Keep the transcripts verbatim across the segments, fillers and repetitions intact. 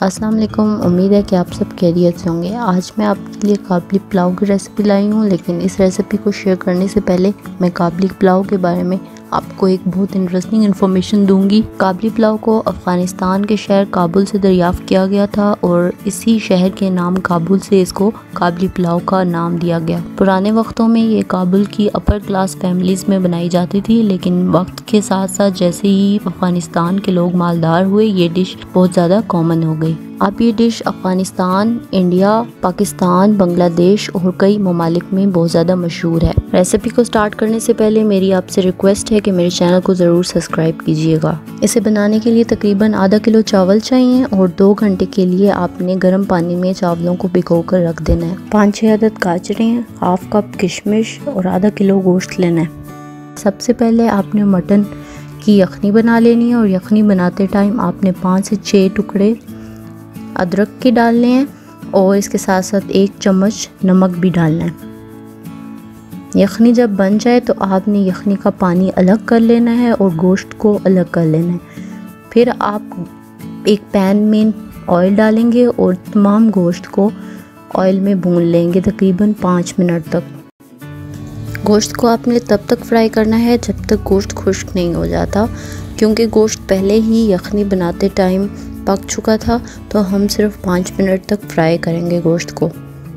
अस्सलाम वालेकुम। उम्मीद है कि आप सब खैरियत से होंगे। आज मैं आपके लिए काबली पुलाव की रेसिपी लाई हूँ, लेकिन इस रेसिपी को शेयर करने से पहले मैं काबली पुलाव के बारे में आपको एक बहुत इंटरेस्टिंग इन्फॉर्मेशन दूंगी। काबली पुलाव को अफगानिस्तान के शहर काबुल से दरियाफ्त किया गया था और इसी शहर के नाम काबुल से इसको काबली पुलाव का नाम दिया गया। पुराने वक्तों में ये काबुल की अपर क्लास फैमिलीज़ में बनाई जाती थी, लेकिन वक्त के साथ साथ जैसे ही अफगानिस्तान के लोग मालदार हुए ये डिश बहुत ज़्यादा कॉमन हो गई। अब ये डिश अफगानिस्तान, इंडिया, पाकिस्तान, बांग्लादेश और कई ममालिक में बहुत ज़्यादा मशहूर है। रेसिपी को स्टार्ट करने से पहले मेरी आपसे रिक्वेस्ट है कि मेरे चैनल को ज़रूर सब्सक्राइब कीजिएगा। इसे बनाने के लिए तकरीबन आधा किलो चावल चाहिए और दो घंटे के लिए आपने गर्म पानी में चावलों को भिगो कर रख देना है। पाँच छः अदद गाजरें, हाफ कप किशमिश और आधा किलो गोश्त लेना है। सबसे पहले आपने मटन की यखनी बना लेनी है और यखनी बनाते टाइम आपने पाँच से छः टुकड़े अदरक के डालने हैं और इसके साथ साथ एक चम्मच नमक भी डालना है। यखनी जब बन जाए तो आपने यखनी का पानी अलग कर लेना है और गोश्त को अलग कर लेना है। फिर आप एक पैन में ऑयल डालेंगे और तमाम गोश्त को ऑयल में भून लेंगे तकरीबन पाँच मिनट तक। गोश्त को आपने तब तक फ्राई करना है जब तक गोश्त खुश्क नहीं हो जाता, क्योंकि गोश्त पहले ही यखनी बनाते टाइम पक चुका था, तो हम सिर्फ पाँच मिनट तक फ्राई करेंगे गोश्त को।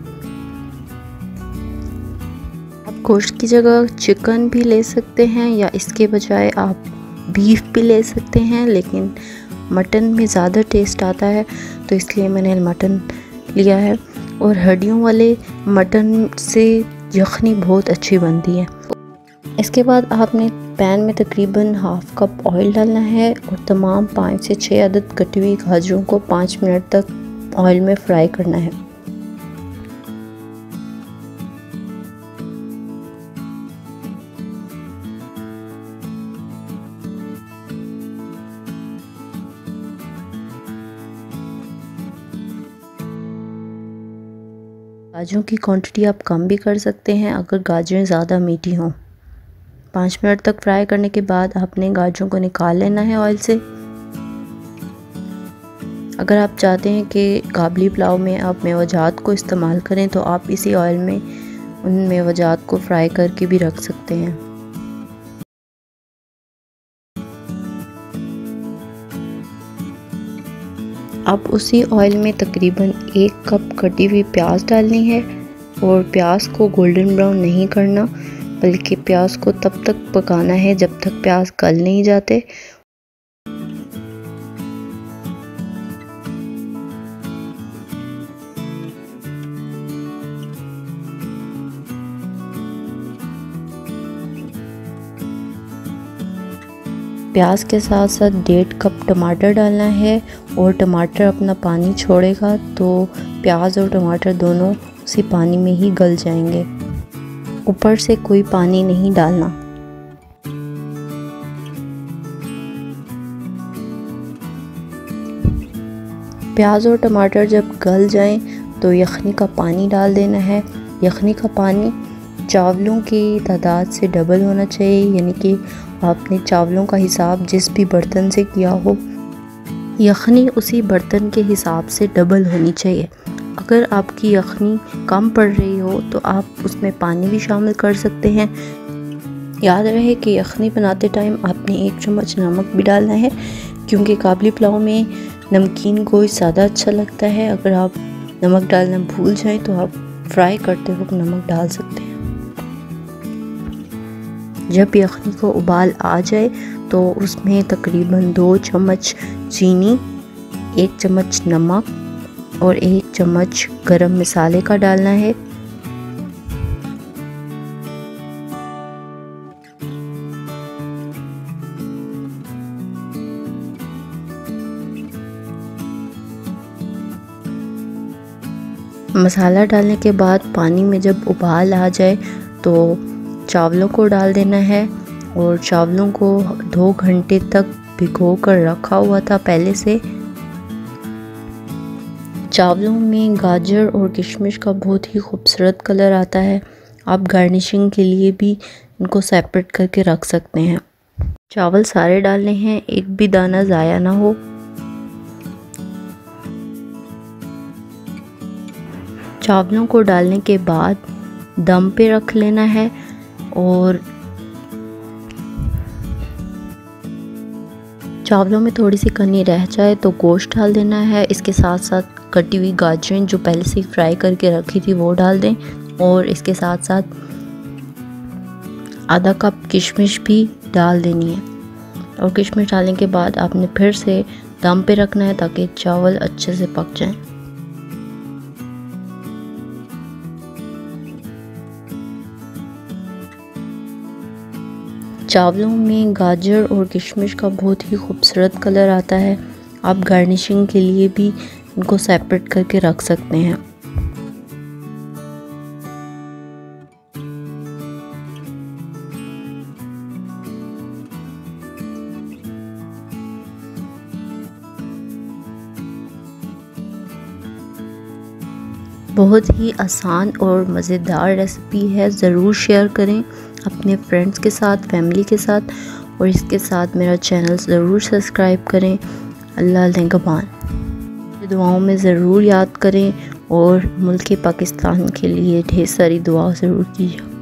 आप गोश्त की जगह चिकन भी ले सकते हैं या इसके बजाय आप बीफ भी ले सकते हैं, लेकिन मटन में ज़्यादा टेस्ट आता है तो इसलिए मैंने मटन लिया है। और हड्डियों वाले मटन से यखनी बहुत अच्छी बनती है। इसके बाद आपने पैन में तकरीबन हाफ कप ऑयल डालना है और तमाम पाँच से छः अदद कटी हुई गाजरों को पाँच मिनट तक ऑयल में फ्राई करना है। गाजरों की क्वांटिटी आप कम भी कर सकते हैं अगर गाजरें ज़्यादा मीठी हों। पाँच मिनट तक फ्राई करने के बाद आपने गाजरों को निकाल लेना है ऑयल से। अगर आप चाहते हैं कि काबली पुलाव में आप मेवाजात को इस्तेमाल करें तो आप इसी ऑयल में उन मेवाजात को फ्राई करके भी रख सकते हैं। अब उसी ऑयल में तकरीबन एक कप कटी हुई प्याज डालनी है और प्याज को गोल्डन ब्राउन नहीं करना, बल्कि प्याज को तब तक पकाना है जब तक प्याज गल नहीं जाते। प्याज के साथ साथ डेढ़ कप टमाटर डालना है और टमाटर अपना पानी छोड़ेगा तो प्याज और टमाटर दोनों उसी पानी में ही गल जाएंगे। ऊपर से कोई पानी नहीं डालना। प्याज और टमाटर जब गल जाएं तो यखनी का पानी डाल देना है। यखनी का पानी चावलों की तादाद से डबल होना चाहिए, यानी कि आपने चावलों का हिसाब जिस भी बर्तन से किया हो, यखनी उसी बर्तन के हिसाब से डबल होनी चाहिए। अगर आपकी यखनी कम पड़ रही हो तो आप उसमें पानी भी शामिल कर सकते हैं। याद रहे कि यखनी बनाते टाइम आपने एक चम्मच नमक भी डालना है, क्योंकि काबली पुलाव में नमकीन गोश्त ज़्यादा अच्छा लगता है। अगर आप नमक डालना भूल जाएं तो आप फ्राई करते वक्त नमक डाल सकते हैं। जब यखनी को उबाल आ जाए तो उसमें तकरीबन दो चम्मच चीनी, एक चम्मच नमक और एक चम्मच गरम मसाले का डालना है। मसाला डालने के बाद पानी में जब उबाल आ जाए तो चावलों को डाल देना है और चावलों को दो घंटे तक भिगो कर रखा हुआ था पहले से। चावलों में गाजर और किशमिश का बहुत ही खूबसूरत कलर आता है। आप गार्निशिंग के लिए भी इनको सेपरेट करके रख सकते हैं। चावल सारे डालने हैं, एक भी दाना ज़ाया ना हो। चावलों को डालने के बाद दम पे रख लेना है और चावलों में थोड़ी सी कनी रह जाए तो गोश्त डाल देना है। इसके साथ साथ कटी हुई गाजरें जो पहले से फ्राई करके रखी थी वो डाल दें और इसके साथ साथ आधा कप किशमिश भी डाल देनी है। और किशमिश डालने के बाद आपने फिर से दम पे रखना है ताकि चावल अच्छे से पक जाएं। चावलों में गाजर और किशमिश का बहुत ही खूबसूरत कलर आता है। आप गार्निशिंग के लिए भी इनको सेपरेट करके रख सकते हैं। बहुत ही आसान और मज़ेदार रेसिपी है, ज़रूर शेयर करें अपने फ्रेंड्स के साथ, फैमिली के साथ और इसके साथ मेरा चैनल ज़रूर सब्सक्राइब करें। अल्लाह निगहबान। दुआओं में ज़रूर याद करें और मुल्क पाकिस्तान के लिए ढेर सारी दुआ ज़रूर कीजिए।